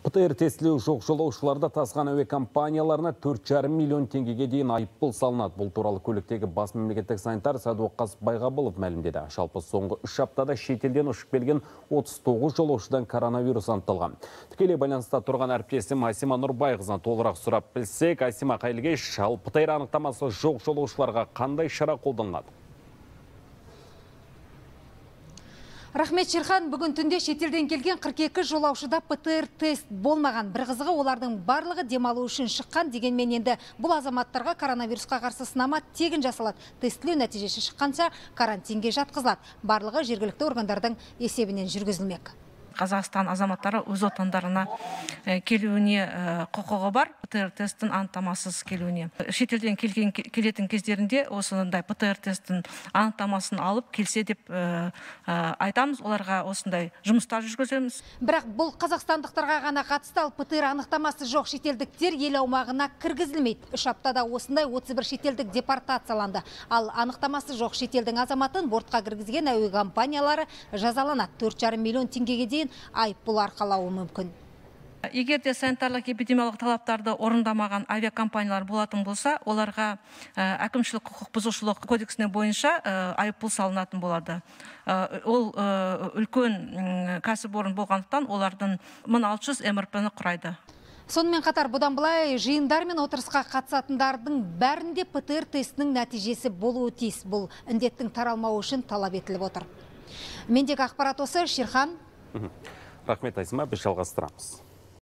ПТР тестілеу жоқ жолаушыларды тасыған әуе компанияларына 4,5 миллион теңгеге дейін айыппұл салынады. Бұл туралы көліктегі бас мемлекеттік санитар Сәдуақас Байғабылов мәлімдеді. Жалпы соңғы 3 аптада шетелден ұшып келген 39 жолаушыдан коронавирус анықталған. Тікелей байланыста тұрған әріптесім Асима Нұрбайқызынан толығырақ сұрап білсек, Асима, қайырлы кеш. Ал ПТР анықтамасы жоқ жолаушыларға қандай шара қолданылады? Рахмет, Шерхан, бүгін түнде шетелден келген 42 жолаушыда ПТР тест болмаған. Бір қызығы, олардың барлығы демалу үшін шыққан, дегенмен енді бұл азаматтарға коронавирусқа қарсы сынама тегін жасалады. Тестілеу нәтижесі шыққанша карантинге жатқызылады. Барлығы жергілікті органдардың есебінен жүргізілмек. Қазақстан азаматтары өз отандарына келуіне құқығы бар, ПТР тесттің анықтамасыз келуіне. Шетелден келетін кездерінде осындай ПТР тесттің анықтамасын алып келсе деп айтамыз, оларға осындай жұмыстар жүргіземіз. Бірақ бұл қазақстандықтарға ғана қатысты, ал ПТР анықтамасы жоқ шетелдіктер ел аумағына кіргізілмейді. 3 аптада осындай 31 шетелдік депортацияланды. Ал анықтамасы жоқ шетелдің азаматын бортқа кіргізген әуе компаниялары жазаланады. 4,5 миллион теңгеге дейін айыппұл арқалауы мүмкін. Егер де санитарлық эпидемиологиялық талаптарды орындамаған авиакомпаниялар болатын болса, оларға әкімшілік құқық бұзушылық кодексіне бойынша айыппұл салынатын болады. Ол үлкен кәсіпорын болғандықтан олардың 1600 МРП-ні құрайды. Сонымен қатар бұдан былай жиындар мен отырысқа қатысатындардың бәрінде ПТР тестінің нәтижесі болуы тиіс. Бұл індеттің таралмауы үшін талап етіліп отыр. Мендегі ақпарат осы, Шерхан. Рахмет, Асима, біз жалғастырамыз.